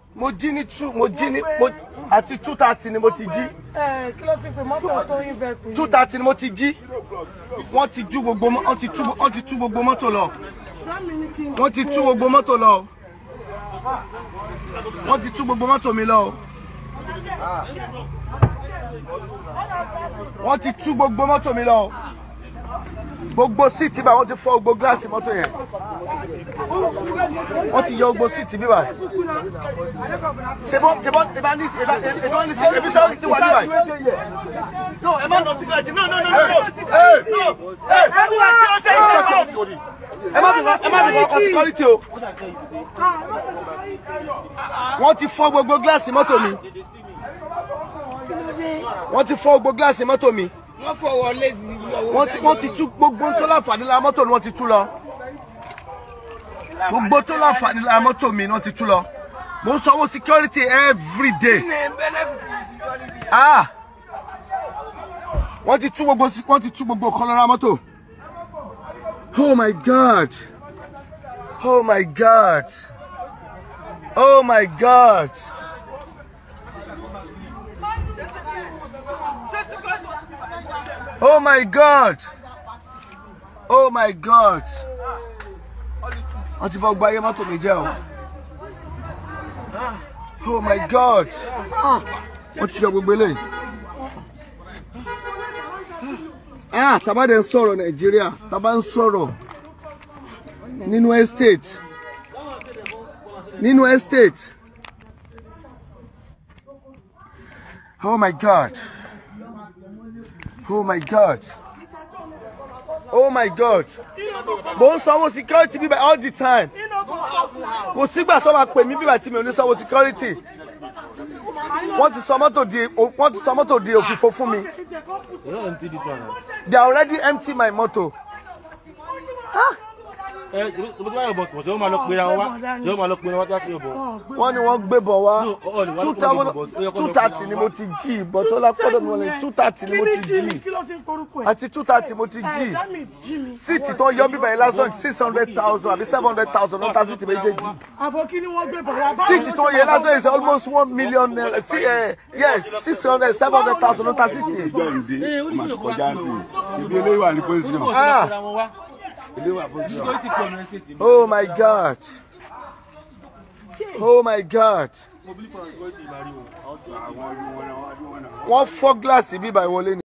mo jí ní àti 2:30 ni mo ti jí. Kí ló ti pè mọ́tò tó yín fẹ́ pè. 2:30 ni mo ti jí. Wọ́n ti tú gbogbo mọ́tò lọ. Wọ́n ti tú gbogbo mọ́tò lọ. Wọ́n ti tú gbogbo mọ́tò mi lọ. Wọ́n ti tú gbogbo mọ́tò mi lọ. Gbogbo síìtì bá wọ́n ti fọ́ gbogbo gíláàsì mọ́tò yẹn. Wọ́n ti yọ gbogbo síìtì bí báyìí. Ṣebọ́ ní ebi tó ti wà ní báyìí. No, ẹ má lọ sí gíláàsì. No. Ẹ má bí ọkọ̀ security o. Wọ́n ti fọ́ gbogbo gíláàsì mọ́tò mi. Wọ́n ti fọ́ gbogbo gíláàsì mọ́tò mi. Wọ́n fọwọ́ lé wọ́n ti tú gbogbo tó láǹfààní lára mọ́tò ni wọ́n ti tú lọ. Gbogbo tó láǹfààní lára mọ́tò mi ni wọ́n ti tú lọ. Mo ń sanwó security every day. Wọ́n ti tú gbogbo kan lára mọ́tò. Oh my God. Oh my God. Oh my God. Oh my God! Oh my God! Wọ́n ti bọ́ gba ayé mọ́tò mi jẹ́ o. Oh my God! Wọ́n ti yọ gbogbo eléyìí. Tàbá dẹ̀ ń sọ̀rọ̀ Nàìjíríà, tàbá ń sọ̀rọ̀ nínú estate. Oh my God! Oh my God. Oh my God. Mo ń sanwó security bíbá all the time. Kò sígbà tó máa pè mí bíbá tí mi ò ní sanwó security. Wọ́n ti sọ mọ́tò di òfìfo fún mi. They already empty my motor. Wọ́n ní wọ́n gbé bọ̀ wá 2:30 ni mo ti jí bọ̀tọ́ lápọ́dọ̀ mi wọlé 2:30 ni mo ti jí àti 2:30 mo ti jí síìtì tó ń yọ bíbẹ̀ lásán 600,000 àbí 700,000 ló ta síìtì méjèèjì síìtì tó ń yẹ lásán is almost 1 million yes 600 700,000 ló ta síìtì. Oh my God. Oh my God. Wọ́n fọ́ gíláàsì bíbá ìwọlé ni.